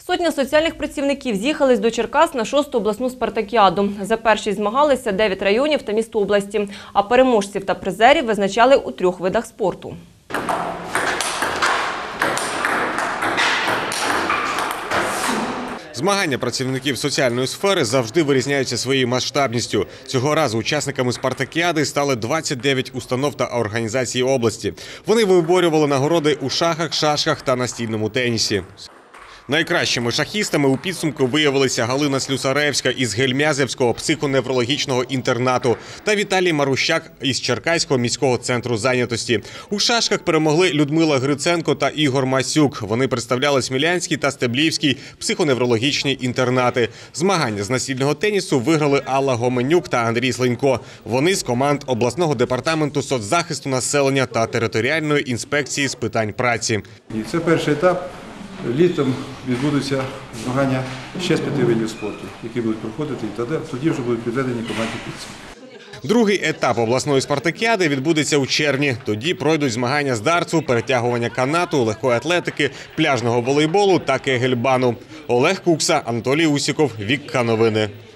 Сотня соціальних працівників з'їхались до Черкас на 6-ту обласну спартакіаду. За першість змагалися 9 районів та міст області, а переможців та призерів визначали у 3 видах спорту. Змагання працівників соціальної сфери завжди вирізняються своєю масштабністю. Цього разу учасниками спартакіади стали 29 установ та організацій області. Вони виборювали нагороди у шахах, шашках та настільному тенісі. Найкращими шахістами у підсумку виявилися Галина Слюсаревська із Гельмязевського психоневрологічного інтернату та Віталій Марущак із Черкаського міського центру зайнятості. У шашках перемогли Людмила Гриценко та Ігор Масюк. Вони представляли Смілянський та Стеблівський психоневрологічні інтернати. Змагання з настільного тенісу виграли Алла Гоменюк та Андрій Слинько. Вони з команд обласного департаменту соцзахисту населення та територіальної інспекції з питань праці. І це перший етап. Літом відбудуться змагання ще з 5 видів спорту, які будуть проходити, і тоді вже будуть підведені командні підсумки. Другий етап обласної спартакіади відбудеться у червні. Тоді пройдуть змагання з дартсу, перетягування канату, легкої атлетики, пляжного волейболу та кегельбану. Олег Кукса, Анатолій Усіков, Вікка Новини.